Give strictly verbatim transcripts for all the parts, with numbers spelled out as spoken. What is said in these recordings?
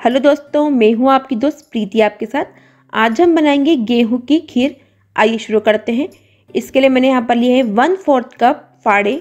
Hello दोस्तों, मैं हूं आपकी दोस्त प्रीति आपके साथ। आज हम बनाएंगे गेहूं की खीर। आइए शुरू करते हैं। इसके लिए मैंने यहाँ पर लिए हैं वन फोर्थ कप फाड़े।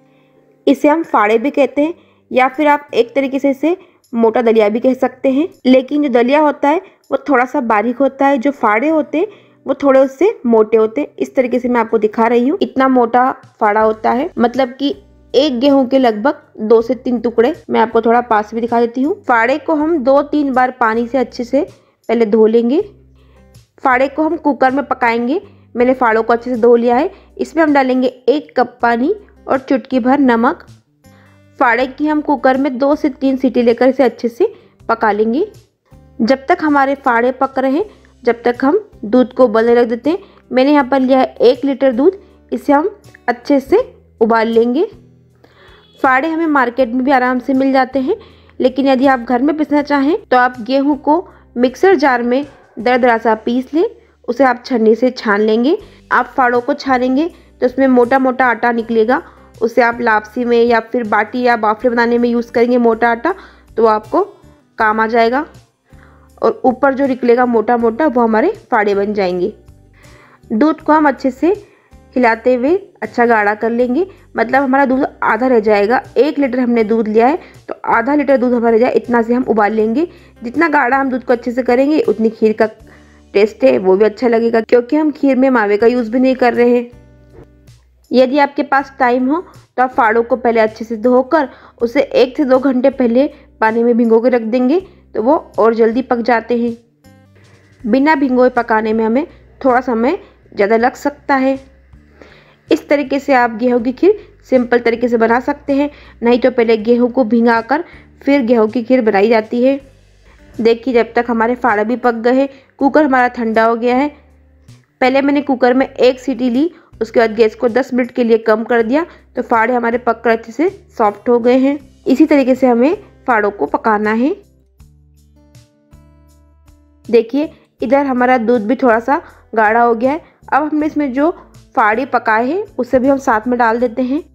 इसे हम फाड़े भी कहते हैं या फिर आप एक तरीके से इसे मोटा दलिया भी कह सकते हैं। लेकिन जो दलिया होता है वो थोड़ा सा बारीक होता है, जो फाड़े होते हैं वो थोड़े उससे मोटे होते हैं। इस तरीके से मैं आपको दिखा रही हूँ। इतना मोटा फाड़ा होता है, मतलब कि एक गेहूं के लगभग दो से तीन टुकड़े। मैं आपको थोड़ा पास भी दिखा देती हूँ। फाड़े को हम दो तीन बार पानी से अच्छे से पहले धो लेंगे। फाड़े को हम कुकर में पकाएंगे। मैंने फाड़ों को अच्छे से धो लिया है। इसमें हम डालेंगे एक कप पानी और चुटकी भर नमक। फाड़े की हम कुकर में दो से तीन सीटी लेकर इसे अच्छे से पका लेंगे। जब तक हमारे फाड़े पक रहे हैं, जब तक हम दूध को उबलने रख देते हैं। मैंने यहाँ पर लिया है एक लीटर दूध। इसे हम अच्छे से उबाल लेंगे। फाड़े हमें मार्केट में भी आराम से मिल जाते हैं, लेकिन यदि आप घर में पीसना चाहें तो आप गेहूं को मिक्सर जार में दरदरा सा पीस लें। उसे आप छन्नी से छान लेंगे। आप फाड़ों को छानेंगे तो उसमें मोटा मोटा आटा निकलेगा। उसे आप लापसी में या फिर बाटी या बाफले बनाने में यूज़ करेंगे मोटा आटा, तो आपको काम आ जाएगा। और ऊपर जो निकलेगा मोटा मोटा वो हमारे फाड़े बन जाएंगे। दूध को हम अच्छे से हिलाते हुए अच्छा गाढ़ा कर लेंगे। मतलब हमारा दूध आधा रह जाएगा। एक लीटर हमने दूध लिया है तो आधा लीटर दूध हमारा रह जाए, इतना से हम उबाल लेंगे। जितना गाढ़ा हम दूध को अच्छे से करेंगे उतनी खीर का टेस्ट है वो भी अच्छा लगेगा, क्योंकि हम खीर में मावे का यूज़ भी नहीं कर रहे हैं। यदि आपके पास टाइम हो तो आप फाड़ों को पहले अच्छे से धोकर उसे एक से दो घंटे पहले पानी में भिगो के रख देंगे तो वो और जल्दी पक जाते हैं। बिना भिगोए पकाने में हमें थोड़ा समय ज़्यादा लग सकता है। इस तरीके से आप गेहूं की खीर सिंपल तरीके से बना सकते हैं। नहीं तो पहले गेहूं को भिगाकर फिर गेहूं की खीर बनाई जाती है। देखिए, जब तक हमारे फाड़े भी पक गए हैं, कुकर हमारा ठंडा हो गया है। पहले मैंने कुकर में एक सीटी ली, उसके बाद गैस को दस मिनट के लिए कम कर दिया तो फाड़े हमारे पक कर अच्छे से सॉफ्ट हो गए हैं। इसी तरीके से हमें फाड़ों को पकाना है। देखिए, इधर हमारा दूध भी थोड़ा सा गाढ़ा हो गया है। अब हमने इसमें जो फाड़े पकाए हैं उसे भी हम साथ में डाल देते हैं।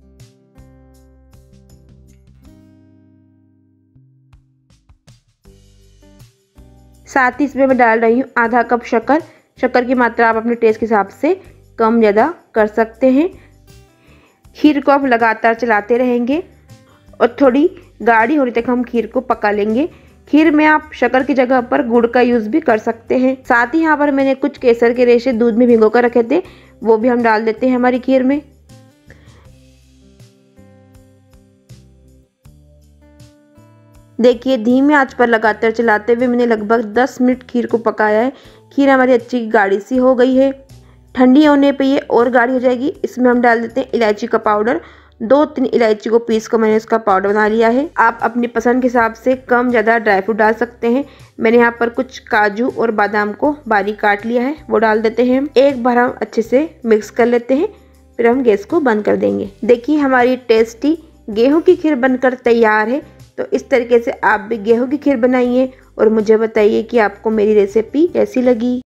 साथ ही इसमें मैं डाल रही हूँ आधा कप शक्कर। शक्कर की मात्रा आप अपने टेस्ट के हिसाब से कम ज़्यादा कर सकते हैं। खीर को आप लगातार चलाते रहेंगे और थोड़ी गाढ़ी होने तक हम खीर को पका लेंगे। खीर में आप शक्कर की जगह पर गुड़ का यूज़ भी कर सकते हैं। साथ ही यहाँ पर मैंने कुछ केसर के रेशे दूध में भिगो कर रखे थे, वो भी हम डाल देते हैं हमारी खीर में। देखिए, धीमी आंच पर लगातार चलाते हुए मैंने लगभग दस मिनट खीर को पकाया है। खीर हमारी अच्छी गाढ़ी सी हो गई है। ठंडी होने पे ये और गाढ़ी हो जाएगी। इसमें हम डाल देते हैं इलायची का पाउडर। दो तीन इलायची को पीस कर मैंने इसका पाउडर बना लिया है। आप अपनी पसंद के हिसाब से कम ज़्यादा ड्राई फ्रूट डाल सकते हैं। मैंने यहाँ पर कुछ काजू और बादाम को बारीक काट लिया है, वो डाल देते हैं। एक बार हम अच्छे से मिक्स कर लेते हैं, फिर हम गैस को बंद कर देंगे। देखिए, हमारी टेस्टी गेहूं की खीर बनकर तैयार है। तो इस तरीके से आप भी गेहूं की खीर बनाइए और मुझे बताइए कि आपको मेरी रेसिपी कैसी लगी।